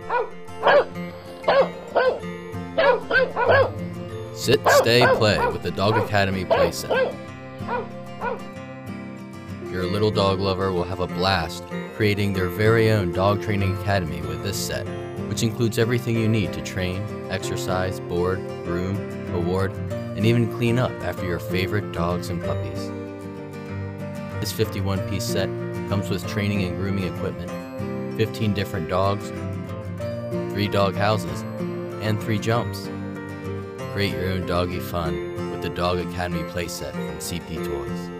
Sit, stay, play with the Dog Academy Playset. Your little dog lover will have a blast creating their very own dog training academy with this set, which includes everything you need to train, exercise, board, groom, reward, and even clean up after your favorite dogs and puppies. This 51-piece set comes with training and grooming equipment, 15 different dogs, 3 dog houses, and 3 jumps. Create your own doggy fun with the Dog Academy playset from CP Toys.